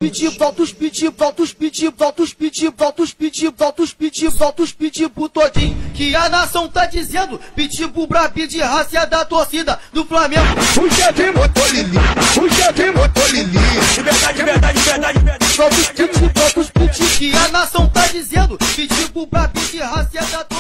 pitbull, volta os pitbull, volta os pitbull, volta os pitbull, volta os pitbull, volta os pitbull, volta os pitbull todinho. Que a nação tá dizendo, pitbull brabinho de raça é da torcida do Flamengo. Puxa de motolili, puxa de motolili. De verdade. Volta os pitbull, volta os pitbull. Que a nação tá dizendo, pitbull brabinho de raça é da torcida.